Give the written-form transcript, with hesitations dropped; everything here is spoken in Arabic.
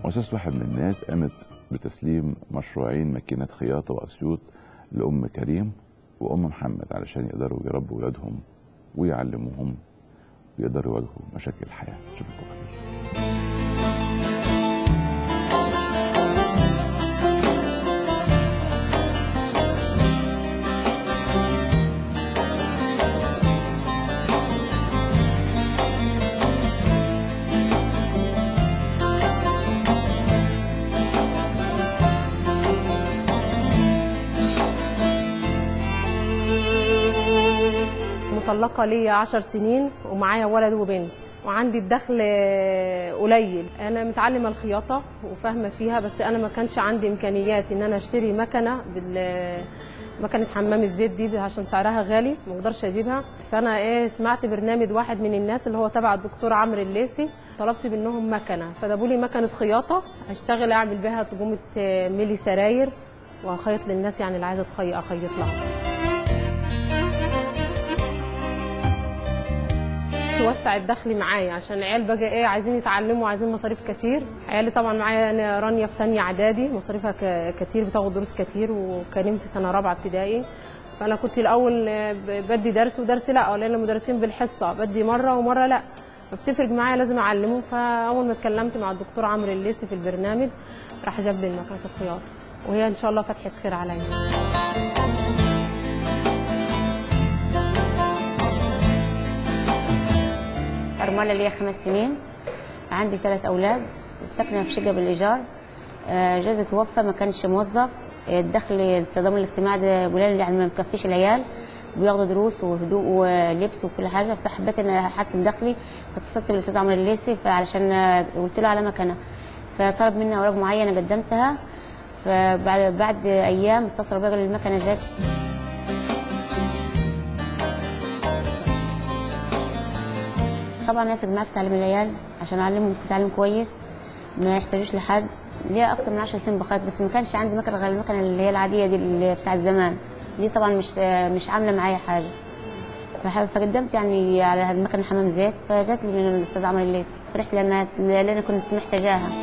مؤسسة واحد من الناس قامت بتسليم مشروعين ماكينات خياطة وأسيوط لأم كريم وأم محمد علشان يقدروا يربوا ولادهم ويعلموهم ويقدروا يواجهوا مشاكل الحياة. شوف التقرير. مطلقة ليا 10 سنين ومعايا ولد وبنت وعندي الدخل قليل. انا متعلمه الخياطه وفاهمه فيها، بس انا ما كانش عندي امكانيات ان انا اشتري مكنه مكنه حمام الزيت دي عشان سعرها غالي ما اقدرش اجيبها. فانا سمعت برنامج واحد من الناس اللي هو تبع الدكتور عمرو الليثي، طلبت منهم مكنه فجابوا لي مكنه خياطه اشتغل اعمل بها تجومه ميلي سراير واخيط للناس يعني اللي عايزه اخيط لها. توسع الدخل معايا عشان العيال بقى عايزين يتعلموا وعايزين مصاريف كتير. عيالي طبعا معايا انا رانيا في ثانيه اعدادي مصاريفها كتير، بتاخد دروس كتير، وكريم في سنه رابعه ابتدائي. فانا كنت الاول بدي درس ودرس لا، لان المدرسين بالحصه بدي مره ومره لا، فبتفرق معايا لازم اعلمهم. فاول ما اتكلمت مع الدكتور عمرو الليثي في البرنامج راح جاب لي مكنه الخياطه، وهي ان شاء الله فتحه خير عليا. أرملة ليا 5 سنين، عندي 3 أولاد، ساكنة في شقة بالإيجار. جوزي توفى ما كانش موظف، الدخل التضامن الاجتماعي ده قليل يعني ما مكفيش العيال، بياخدوا دروس وهدوء ولبس وكل حاجة. فحبيت إن أحسن دخلي، فاتصلت بالأستاذ عمرو الليثي علشان قلت له على مكنة، فطلب مني أوراق معينة قدمتها. فبعد أيام اتصلوا بيا قالوا المكنة جت. طبعا هيفرق معايا في تعليم العيال عشان اعلمهم تعليم كويس ما يحتاجوش لحد. ليا اكتر من 10 سنين بخيط، بس ما كانش عندي مكنه غير المكنه اللي هي العاديه دي اللي بتاع زمان دي، طبعا مش عامله معايا حاجه. فقدمت يعني على المكنه حمام زيت، فجات لي من الاستاذ عمرو الليثي، فرحت لان انا كنت محتاجاها.